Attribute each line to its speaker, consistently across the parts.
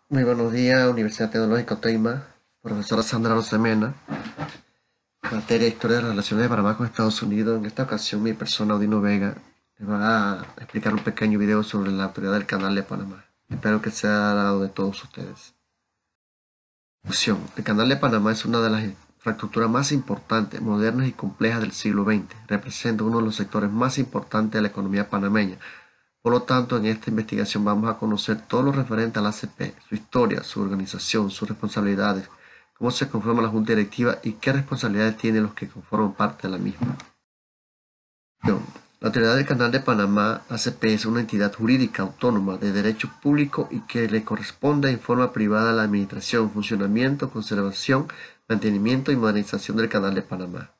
Speaker 1: Muy buenos días, Universidad Tecnológica Oteima, profesora Sandra Rosemena, materia de Historia de las Relaciones de Panamá con Estados Unidos. En esta ocasión, mi persona, Odino Vega, les va a explicar un pequeño video sobre la autoridad del Canal de Panamá. Espero que sea agrado de todos ustedes. Introducción. El Canal de Panamá es una de las infraestructuras más importantes, modernas y complejas del siglo XX. Representa uno de los sectores más importantes de la economía panameña. Por lo tanto, en esta investigación vamos a conocer todo lo referente a la ACP, su historia, su organización, sus responsabilidades, cómo se conforma la Junta Directiva y qué responsabilidades tienen los que conforman parte de la misma. La Autoridad del Canal de Panamá, ACP, es una entidad jurídica autónoma de derecho público y que le corresponde en forma privada a la administración, funcionamiento, conservación, mantenimiento y modernización del Canal de Panamá.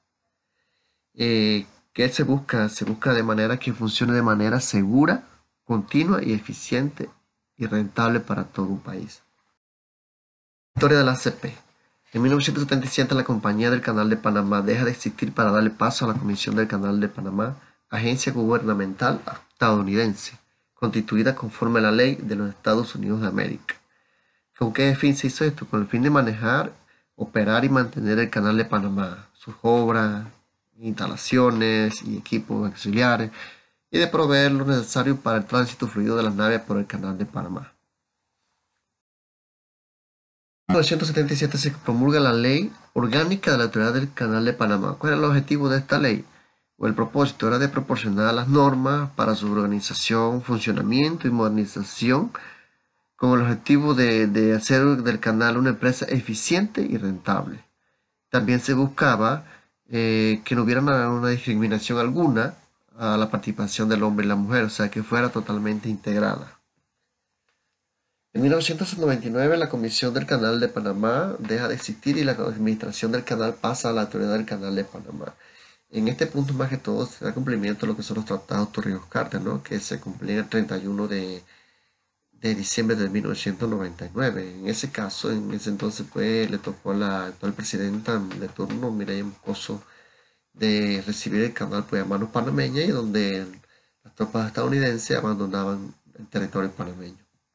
Speaker 1: ¿Qué se busca? Se busca de manera que funcione de manera segura, continua y eficiente y rentable para todo un país. Historia de la ACP. En 1977 la Compañía del Canal de Panamá deja de existir para darle paso a la Comisión del Canal de Panamá, agencia gubernamental estadounidense, constituida conforme a la ley de los Estados Unidos de América. ¿Con qué fin se hizo esto? Con el fin de manejar, operar y mantener el Canal de Panamá, sus obras, instalaciones y equipos auxiliares, y de proveer lo necesario para el tránsito fluido de las naves por el Canal de Panamá. En 1977 se promulga la Ley Orgánica de la Autoridad del Canal de Panamá. ¿Cuál era el objetivo de esta ley? O el propósito era de proporcionar las normas para su organización, funcionamiento y modernización con el objetivo de hacer del canal una empresa eficiente y rentable. También se buscaba que no hubiera una discriminación alguna a la participación del hombre y la mujer, o sea, que fuera totalmente integrada. En 1999 la Comisión del Canal de Panamá deja de existir y la administración del canal pasa a la Autoridad del Canal de Panamá. En este punto más que todo se da cumplimiento a lo que son los tratados Torrijos-Carter, ¿no? Que se cumplían el 31 de diciembre de 1999. En ese caso, en ese entonces le tocó a la actual presidenta de turno, Mireya Moscoso, de recibir el canal a manos panameñas y donde las tropas estadounidenses abandonaban el territorio panameño.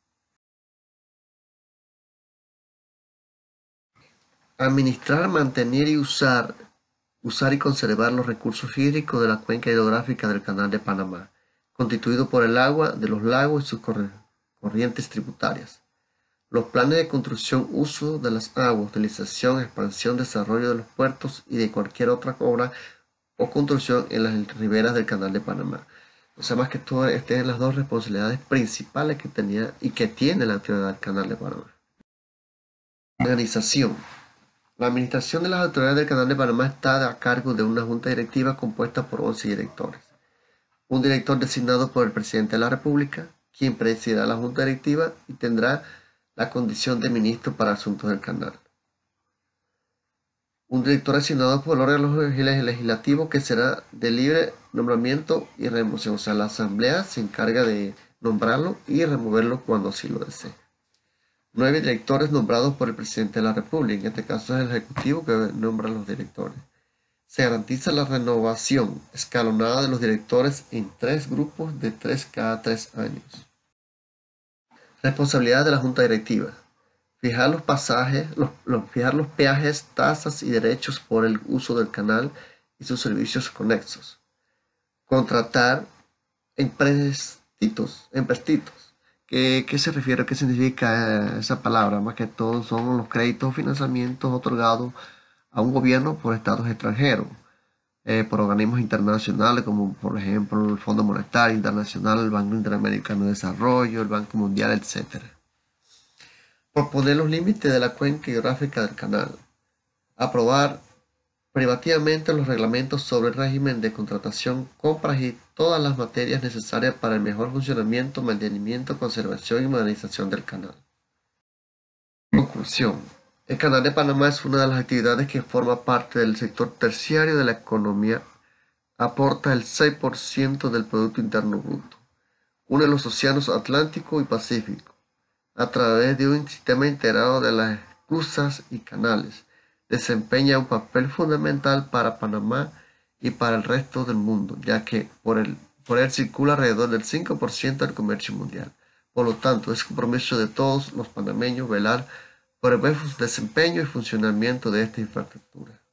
Speaker 1: Administrar, mantener y usar y conservar los recursos hídricos de la cuenca hidrográfica del Canal de Panamá, constituido por el agua de los lagos y sus corrientes tributarias. Los planes de construcción, uso de las aguas, utilización, expansión, desarrollo de los puertos y de cualquier otra obra o construcción en las riberas del Canal de Panamá. O sea, más que todo, estas son las dos responsabilidades principales que tenía y que tiene la autoridad del Canal de Panamá. Organización. La administración de las autoridades del Canal de Panamá está a cargo de una junta directiva compuesta por 11 directores. Un director designado por el presidente de la República, quien presidirá la junta directiva y tendrá la condición de ministro para asuntos del canal. Un director asignado por el órgano legislativo que será de libre nombramiento y remoción. O sea, la asamblea se encarga de nombrarlo y removerlo cuando así lo desee. 9 directores nombrados por el presidente de la República. En este caso es el Ejecutivo que nombra a los directores. Se garantiza la renovación escalonada de los directores en 3 grupos de 3 cada 3 años. Responsabilidad de la Junta Directiva. Fijar los pasajes, fijar los peajes, tasas y derechos por el uso del canal y sus servicios conexos. Contratar empréstitos. ¿Qué se refiere? ¿Qué significa esa palabra? Más que todo son los créditos o financiamientos otorgados a un gobierno por estados extranjeros, por organismos internacionales como por ejemplo el Fondo Monetario Internacional, el Banco Interamericano de Desarrollo, el Banco Mundial, etc. Proponer los límites de la cuenca hidrográfica del canal. Aprobar privativamente los reglamentos sobre el régimen de contratación, compras y todas las materias necesarias para el mejor funcionamiento, mantenimiento, conservación y modernización del canal. Conclusión. El Canal de Panamá es una de las actividades que forma parte del sector terciario de la economía. Aporta el 6% del Producto Interno Bruto. Une los océanos Atlántico y Pacífico a través de un sistema integrado de las esclusas y canales. Desempeña un papel fundamental para Panamá y para el resto del mundo, ya que por él circula alrededor del 5% del comercio mundial. Por lo tanto, es compromiso de todos los panameños velar por el buen desempeño y funcionamiento de esta infraestructura.